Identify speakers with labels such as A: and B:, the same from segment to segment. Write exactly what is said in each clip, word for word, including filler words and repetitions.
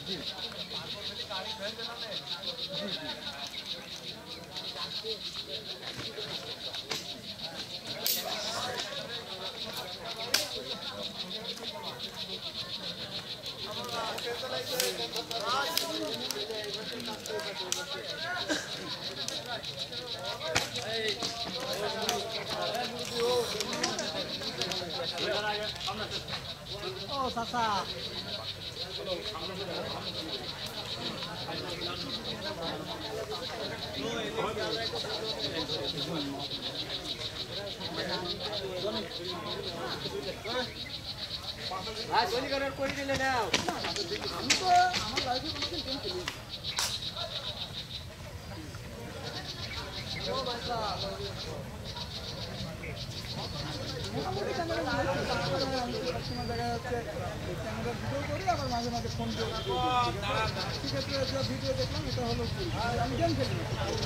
A: जी ओ सासा
B: आज कोई कलर कोई नहीं लेना है
A: हम तो हमारे लाइफ में कुछ नहीं खेली ओ भाई साहब মোটামুটি ক্যামেরা লাগাচ্ছি তারপরে আমি সবসময় দেখা যাচ্ছে ক্যামেরা ভিডিও করি আবার মাঝে মাঝে ফোন করি সেক্ষেত্রে যে ভিডিও দেখলাম এটা হলো কি আমি গেম খেলি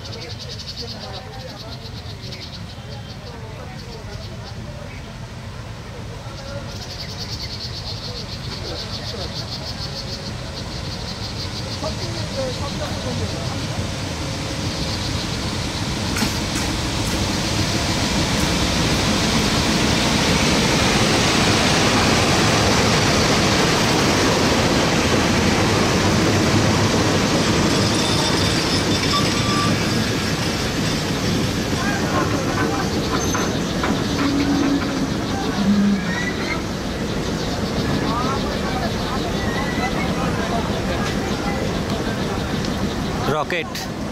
A: সব সব
C: रॉकेट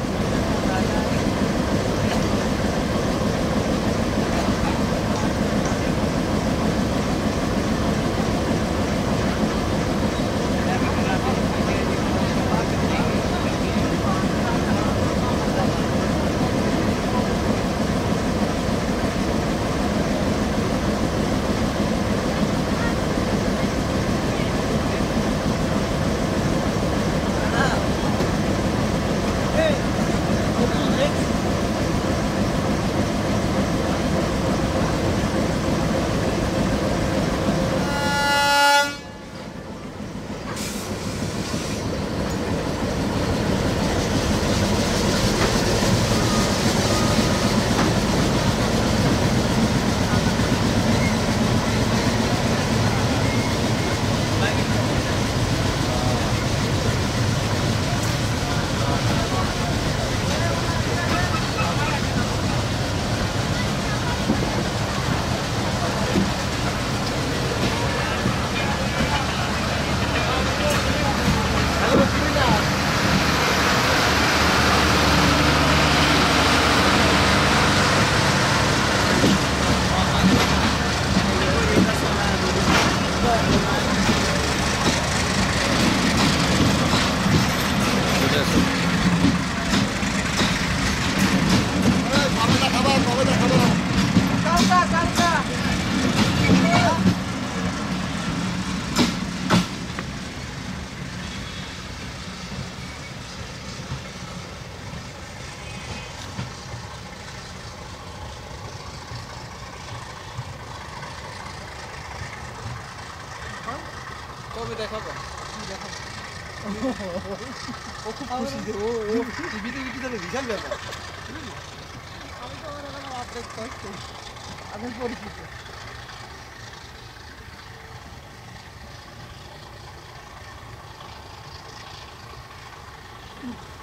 B: কবে দেখাবো
A: দেখাবো ও খুব খুশি ও ও টিভিতে ভিডিওতে বিশাল ব্যাপার আমি তো ওর এখন আপডেট করছি আমি পরিচিত